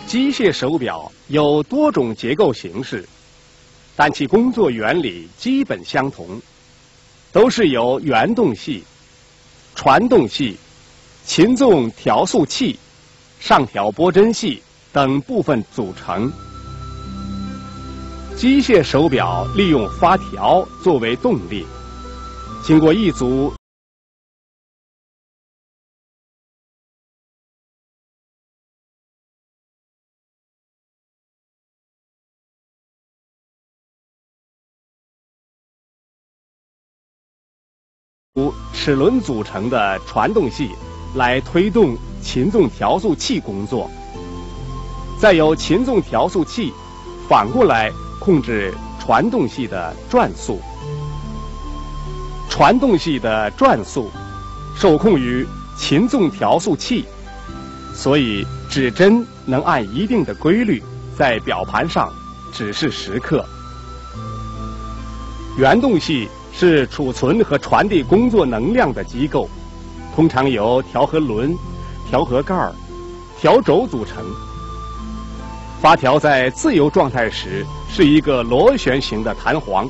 机械手表有多种结构形式，但其工作原理基本相同，都是由原动系、传动系、擒纵调速器、上调拨针系等部分组成。机械手表利用发条作为动力，经过一组齿轮组成的传动系来推动擒纵调速器工作，再由擒纵调速器反过来控制传动系的转速。传动系的转速受控于擒纵调速器，所以指针能按一定的规律在表盘上指示时刻。原动系是储存和传递工作能量的机构，通常由调和轮、调和盖、调轴组成。发条在自由状态时是一个螺旋形的弹簧。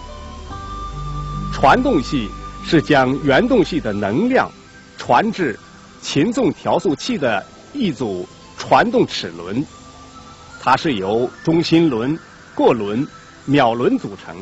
传动系是将原动系的能量传至擒纵调速器的一组传动齿轮，它是由中心轮、过轮、铆轮组成。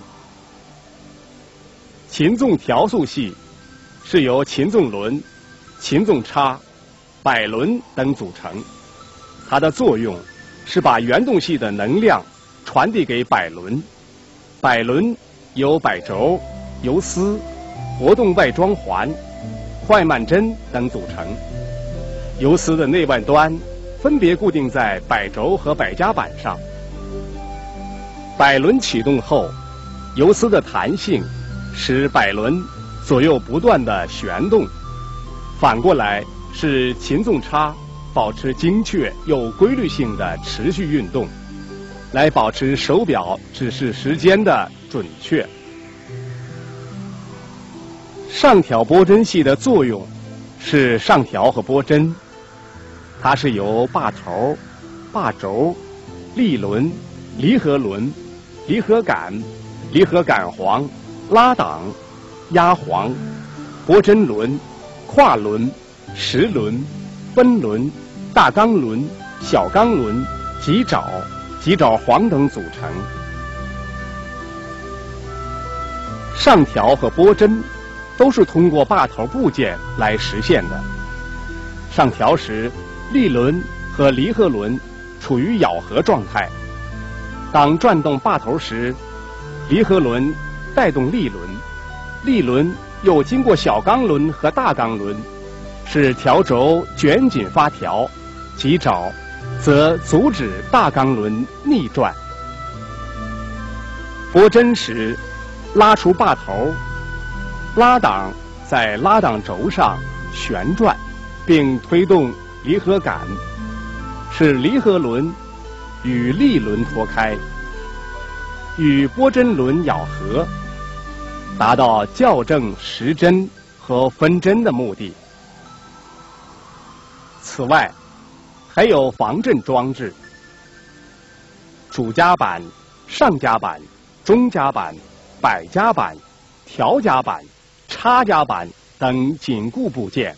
擒纵调速系是由擒纵轮、擒纵叉、摆轮等组成，它的作用是把原动系的能量传递给摆轮。摆轮由摆轴、游丝、活动外装环、快慢针等组成。游丝的内外端分别固定在摆轴和摆夹板上。摆轮启动后，游丝的弹性使摆轮左右不断的旋动，反过来使擒纵叉保持精确又规律性的持续运动，来保持手表指示时间的准确。上调拨针系的作用是上调和拨针，它是由把头、把轴、立轮、离合轮、离合杆、离合杆簧、拉档、压簧、拨针轮、跨轮、时轮、分轮、大钢轮、小钢轮、极爪、极爪簧等组成。上调和拨针都是通过把头部件来实现的。上调时，立轮和离合轮处于咬合状态，当转动把头时，离合轮带动立轮，立轮又经过小钢轮和大钢轮，使条轴卷紧发条，极爪则阻止大钢轮逆转。拨针时，拉出把头，拉档在拉档轴上旋转，并推动离合杆，使离合轮与立轮脱开，与拨针轮咬合，达到校正时针和分针的目的。此外，还有防震装置，主夹板、上夹板、中夹板、摆夹板、调夹板、插夹板等紧固部件。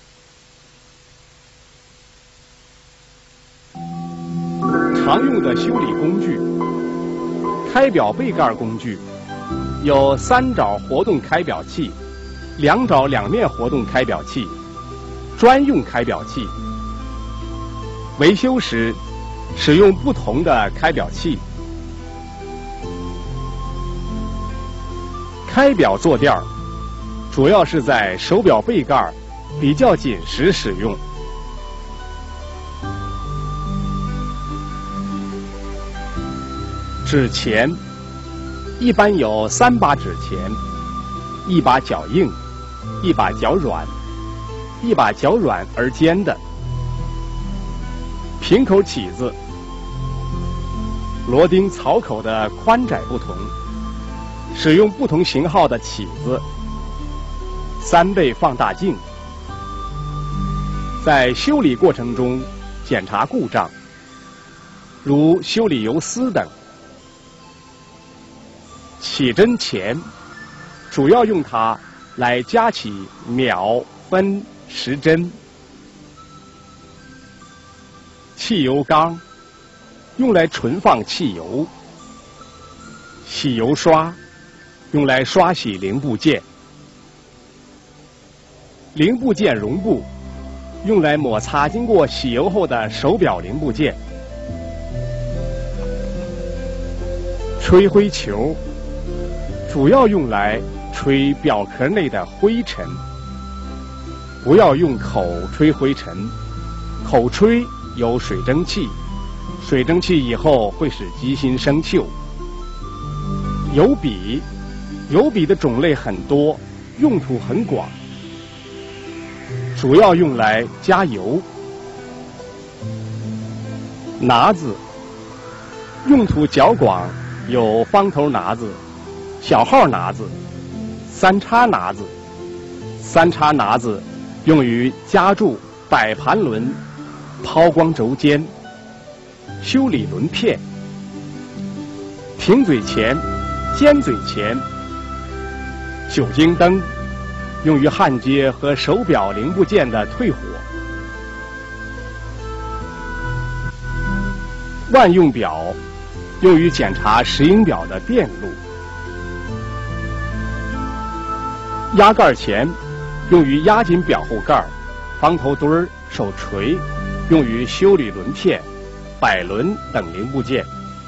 常用的修理工具，开表背盖工具有3爪活动开表器、2爪两面活动开表器、专用开表器。维修时使用不同的开表器。开表坐垫主要是在手表背盖比较紧时使用。指钳一般有3把指钳，一把较硬，一把较软，一把较软而尖的。平口起子，螺钉槽口的宽窄不同，使用不同型号的起子。3倍放大镜，在修理过程中检查故障， 如修理游丝等。起针钳主要用它来夹起秒、分、时针。汽油缸用来存放汽油。洗油刷用来刷洗零部件。零部件绒布用来摩擦经过洗油后的手表零部件。吹灰球主要用来吹表壳内的灰尘。不要用口吹灰尘，口吹有水蒸气，水蒸气以后会使机芯生锈。油笔，油笔的种类很多，用途很广，主要用来加油。拿子，用途较广，有方头拿子、小号拿子、三叉拿子。三叉拿子用于夹住摆盘轮、抛光轴间、修理轮片。停嘴钳、尖嘴钳。酒精灯用于焊接和手表零部件的退火。万用表用于检查石英表的电路。压盖钳用于压紧表后盖，方头墩儿、手锤用于修理轮片、摆轮等零部件。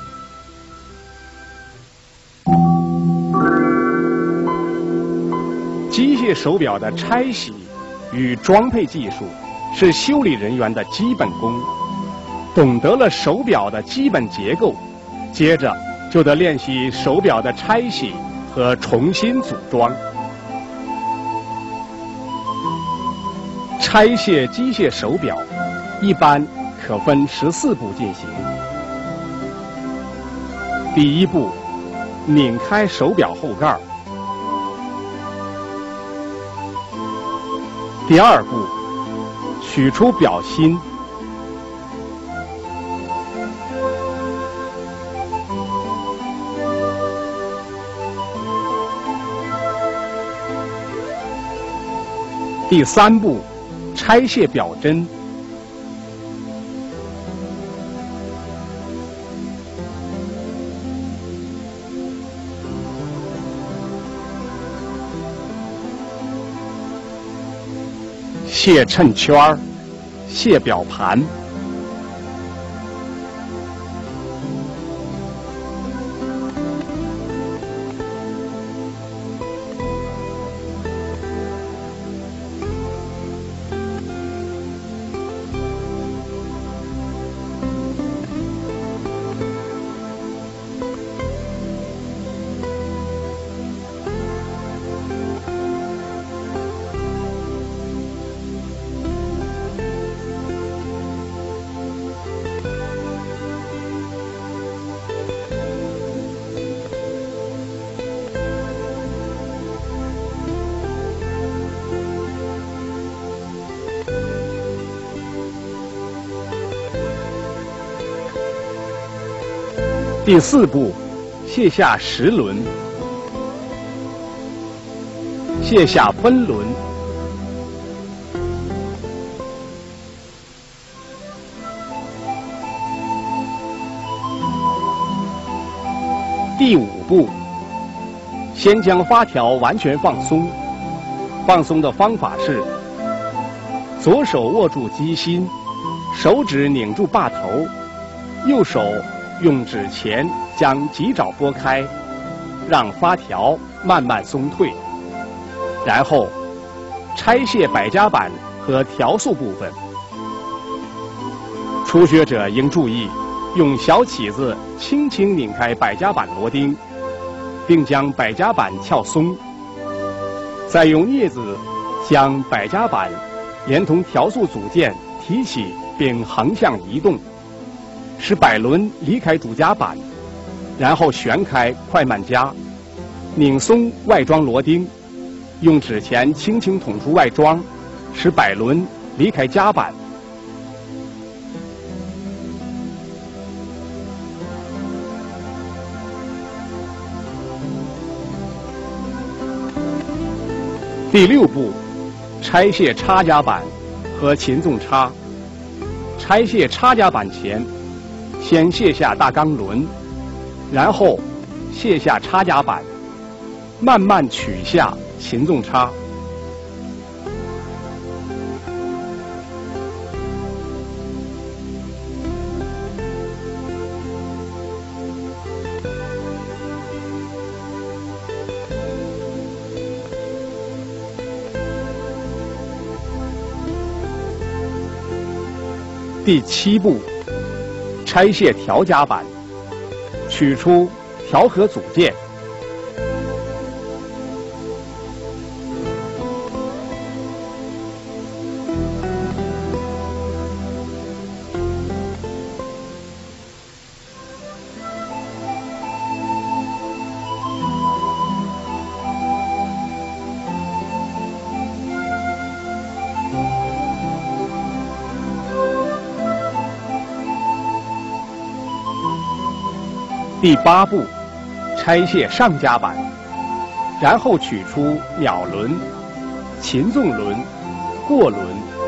机械手表的拆洗与装配技术是修理人员的基本功。懂得了手表的基本结构，接着就得练习手表的拆洗和重新组装。拆卸机械手表一般可分14步进行。第一步，拧开手表后盖。第二步，取出表芯。第三步，拆卸表针。卸衬圈儿，卸表盘。第四步，卸下实轮，卸下分轮。第五步，先将发条完全放松。放松的方法是：左手握住机芯，手指拧住把头，右手用指钳将棘爪拨开，让发条慢慢松退，然后拆卸摆夹板和调速部分。初学者应注意，用小起子轻轻拧开摆夹板螺钉，并将摆夹板撬松，再用镊子将摆夹板连同调速组件提起并横向移动，使摆轮离开主夹板，然后旋开快慢夹，拧松外装螺钉，用指钳轻轻捅出外装，使摆轮离开夹板。 第6步，拆卸插夹板和擒纵插。拆卸插夹板前，先卸下大钢轮，然后卸下插夹板，慢慢取下擒纵插。第7步，拆卸调夹板，取出调和组件。第8步，拆卸上夹板，然后取出鸟轮、擒纵轮、过轮。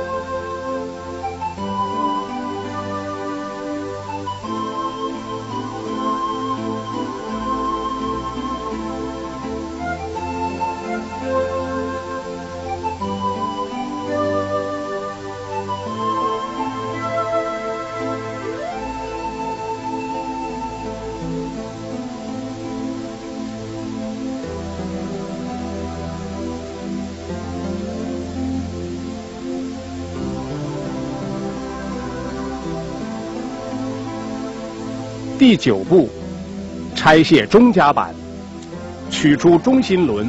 第9步，拆卸中夹板，取出中心轮。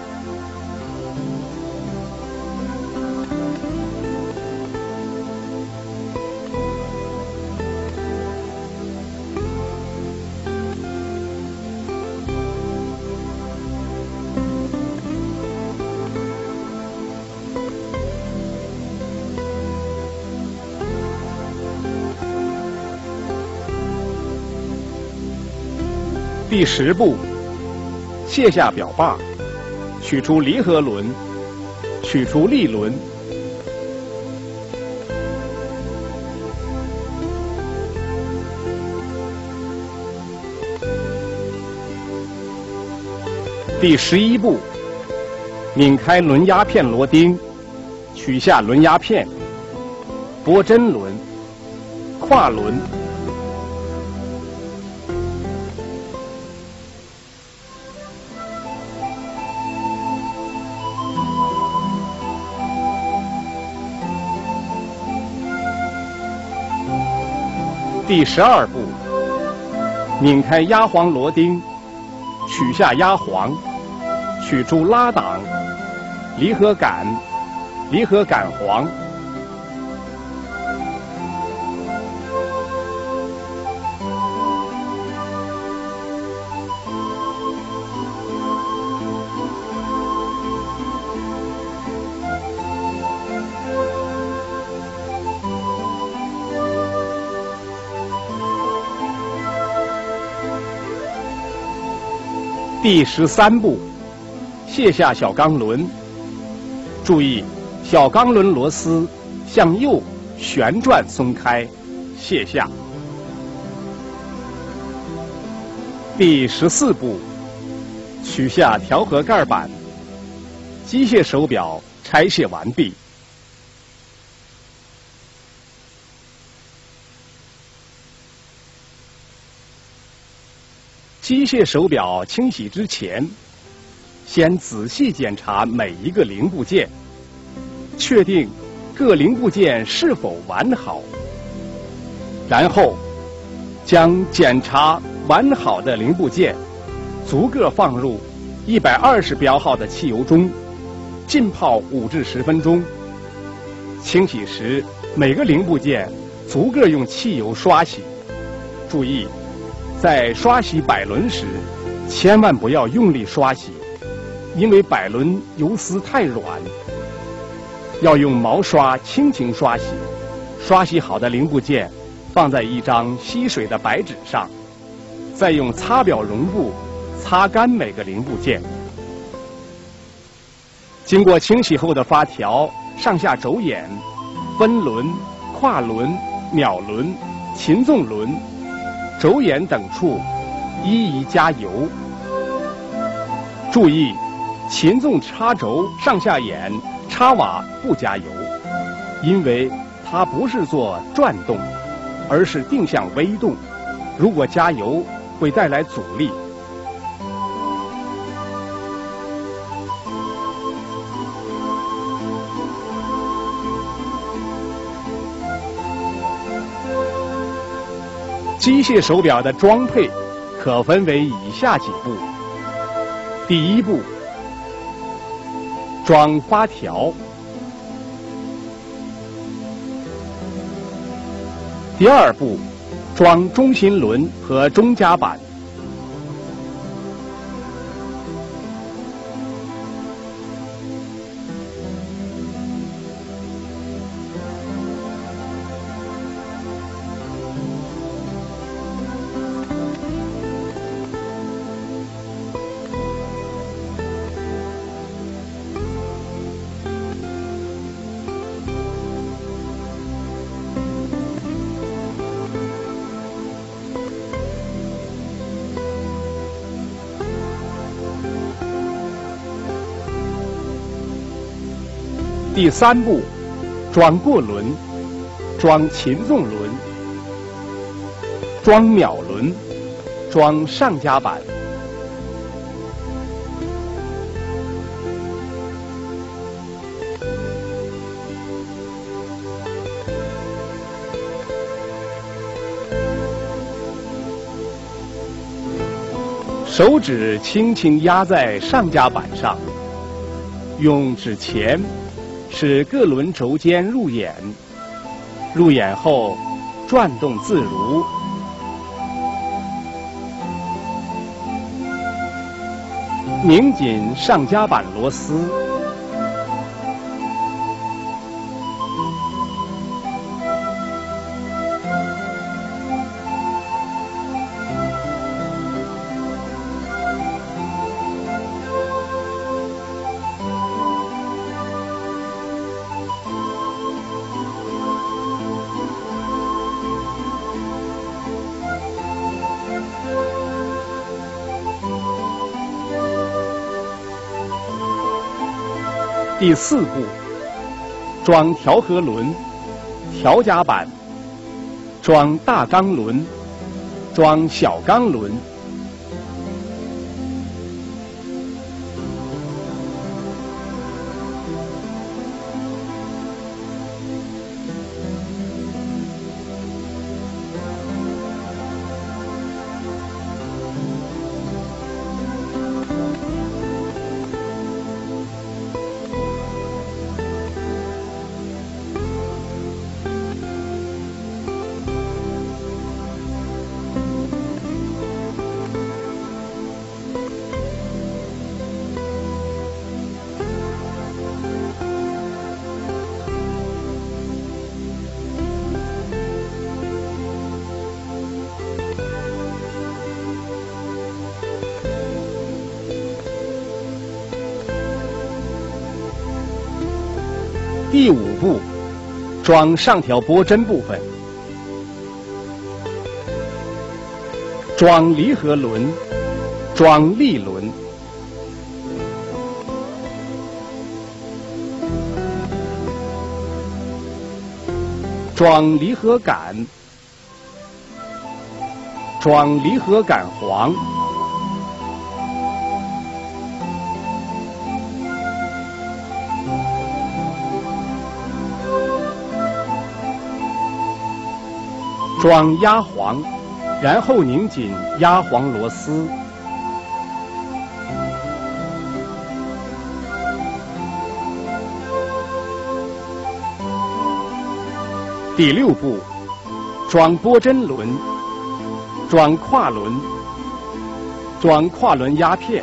第10步，卸下表把，取出离合轮，取出立轮。第11步，拧开轮压片螺钉，取下轮压片，拨针轮、跨轮。第12步，拧开压簧螺钉，取下压簧，取出拉档、离合杆、离合杆簧。第13步，卸下小钢轮。注意，小钢轮螺丝向右旋转松开，卸下。第14步，取下调和盖板。机械手表拆卸完毕。机械手表清洗之前，先仔细检查每一个零部件，确定各零部件是否完好，然后将检查完好的零部件逐个放入120标号的汽油中，浸泡5至10分钟。清洗时，每个零部件逐个用汽油刷洗。注意，在刷洗摆轮时，千万不要用力刷洗，因为摆轮油丝太软。要用毛刷轻轻刷洗。刷洗好的零部件放在一张吸水的白纸上，再用擦表绒布擦干每个零部件。 经过清洗后的发条、上下轴眼、分轮、跨轮、秒轮、擒纵轮、轴眼等处一一加油。注意，擒纵插轴、上下眼、插瓦不加油，因为它不是做转动，而是定向微动。如果加油，会带来阻力。机械手表的装配可分为以下几步。第一步，装发条。第二步，装中心轮和中夹板。第三步，装过轮，装擒纵轮，装秒轮，装上夹板。手指轻轻压在上夹板上，用指钳使各轮轴间入眼，入眼后转动自如。拧紧上夹板螺丝，第四步，装调和轮、调夹板，装大钢轮，装小钢轮。第五步，装上条拨针部分，装离合轮，装力轮。装离合杆，装离合杆簧。装压簧，然后拧紧压簧螺丝。第六步，装拨针轮，装跨轮，装跨轮压片。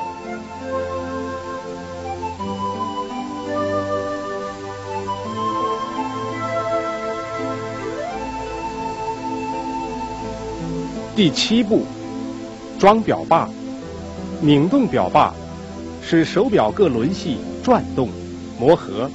第七步，装表把，拧动表把，使手表各轮系转动。 磨合。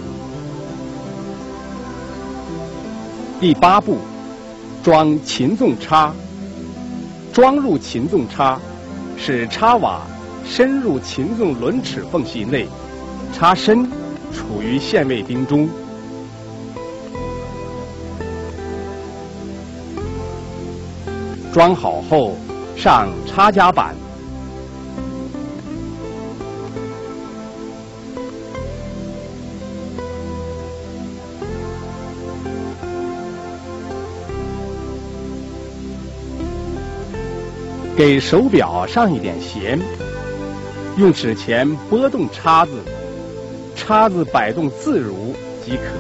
第8步，装擒纵插。装入擒纵插，使插瓦深入擒纵轮齿缝隙内，插身处于限位钉中。装好后，上插夹板。给手表上一点弦，用指钳拨动叉子，叉子摆动自如即可。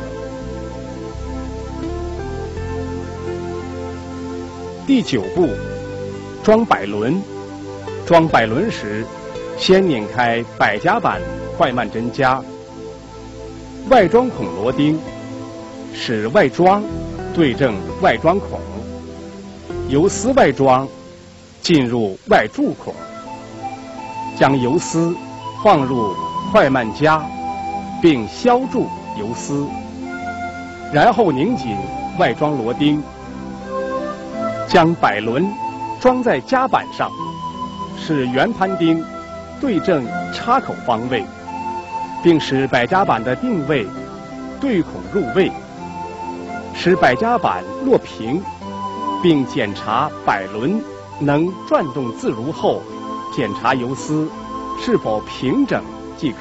第9步，装摆轮。装摆轮时，先拧开摆夹板快慢针夹，外装孔螺钉，使外装对正外装孔，游丝外装进入外柱孔，将游丝放入快慢夹，并削住游丝，然后拧紧外装螺钉，将摆轮装在夹板上，使圆盘钉对正插口方位，并使摆夹板的定位对孔入位，使摆夹板落平，并检查摆轮能转动自如后，检查游丝是否平整即可。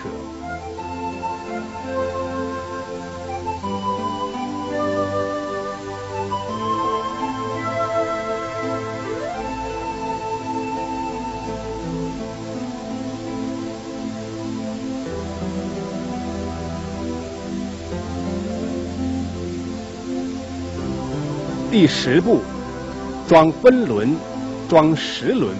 第10步，装分轮。装10轮。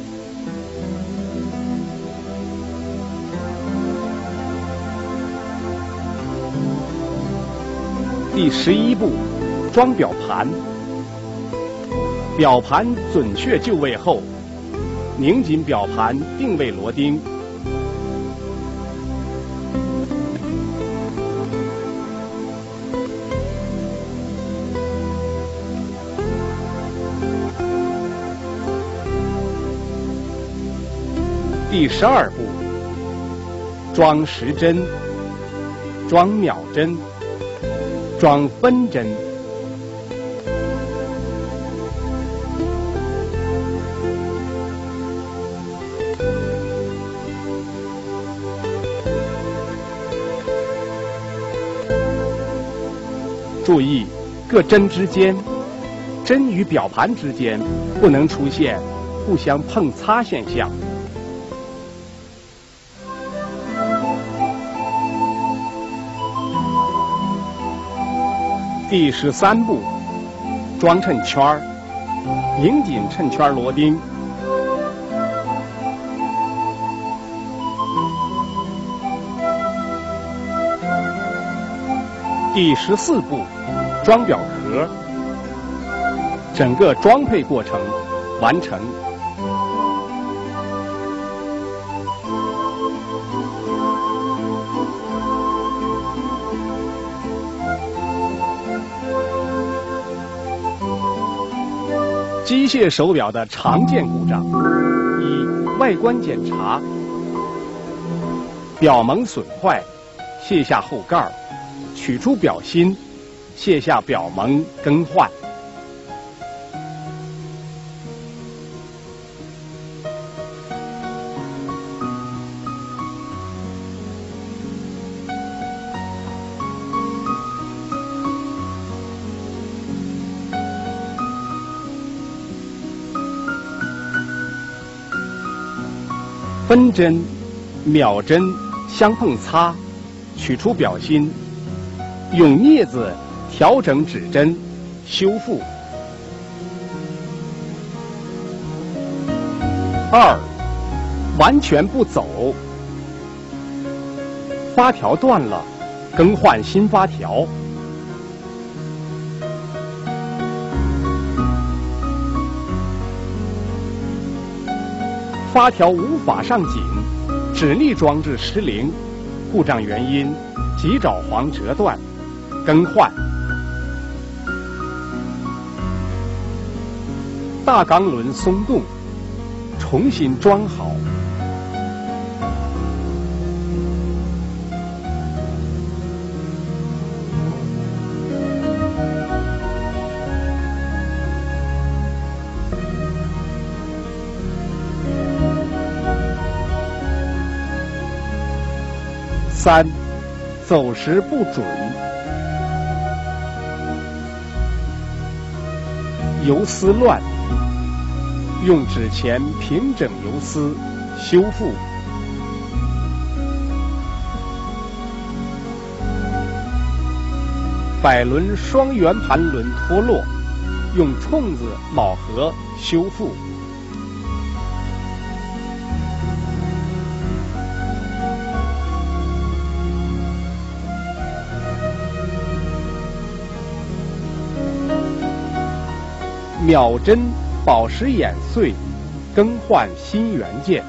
第11步，装表盘。表盘准确就位后，拧紧表盘定位螺钉。第12步，装时针、装秒针、装分针。注意，各针之间，针与表盘之间不能出现互相碰擦现象。第13步，装衬圈儿，拧紧衬圈螺钉。第14步，装表壳。整个装配过程完成。机械手表的常见故障：一、外观检查，表蒙损坏，卸下后盖，取出表芯，卸下表蒙更换。分针、秒针相碰擦，取出表芯，用镊子调整指针，修复。2、完全不走，发条断了，更换新发条。发条无法上紧，指力装置失灵，故障原因极爪簧折断、更换。大钢轮松动，重新装好。3. 走时不准，油丝乱，用指钳平整油丝，修复。摆轮双圆盘轮脱落，用冲子铆合修复。秒针宝石眼碎，更换新元件。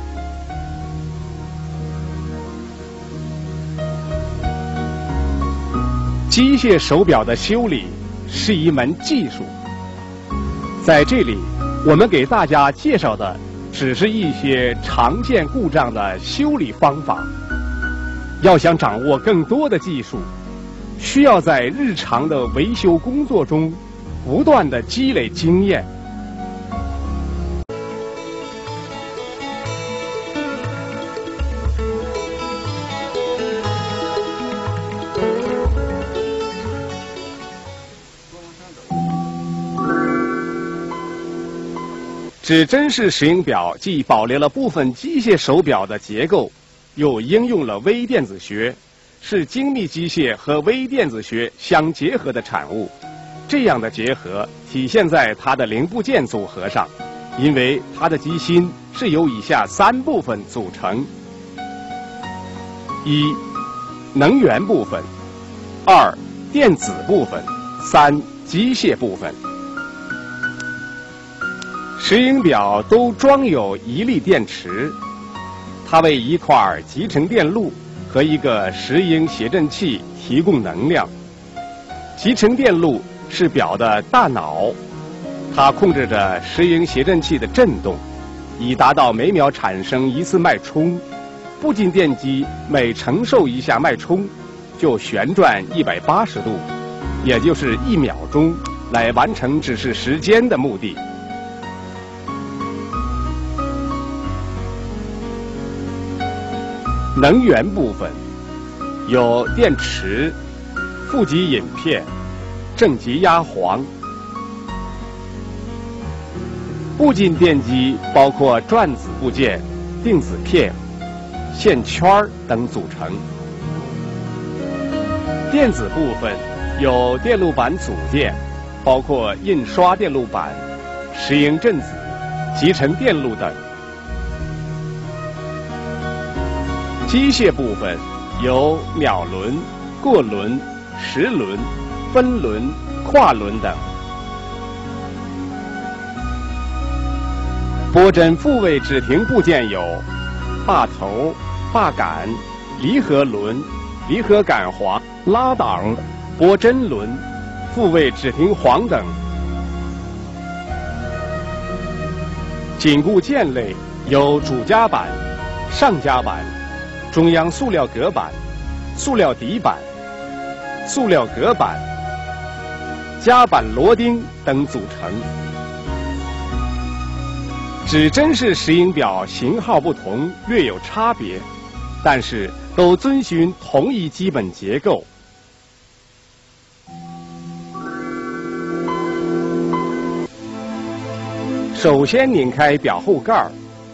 机械手表的修理是一门技术，在这里我们给大家介绍的只是一些常见故障的修理方法。要想掌握更多的技术，需要在日常的维修工作中不断的积累经验。指针式石英表既保留了部分机械手表的结构，又应用了微电子学，是精密机械和微电子学相结合的产物。这样的结合体现在它的零部件组合上，因为它的机芯是由以下3部分组成：1. 能源部分；2. 电子部分；3. 机械部分。石英表都装有一粒电池，它为一块集成电路和一个石英谐振器提供能量。集成电路是表的大脑，它控制着石英谐振器的振动，以达到每秒产生1次脉冲。步进电机每承受一下脉冲，就旋转180度，也就是1秒钟，来完成指示时间的目的。能源部分有电池、负极引片、正极压簧。步进电机包括转子部件、定子片、线圈等组成。电子部分有电路板组件，包括印刷电路板、石英振子、集成电路等。机械部分有秒轮、过轮、时轮、分轮、跨轮等。拨针复位止停部件有把头、把杆、离合轮、离合杆簧、拉档、拨针轮、复位止停簧等。紧固件类有主夹板、上夹板、中央塑料隔板、塑料底板、塑料隔板、夹板螺钉等组成。指针式石英表型号不同，略有差别，但是都遵循同一基本结构。首先拧开表后盖，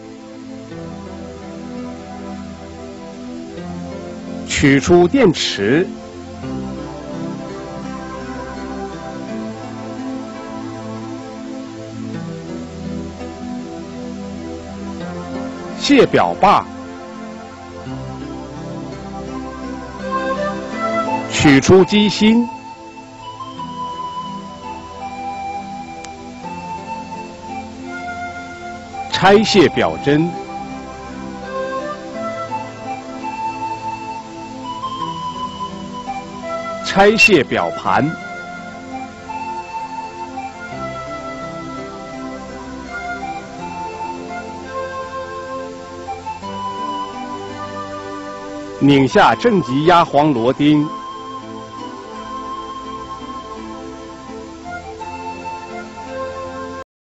取出电池，卸表把，取出机芯，拆卸表针， 拆卸表盘，拧下正极压黄螺钉，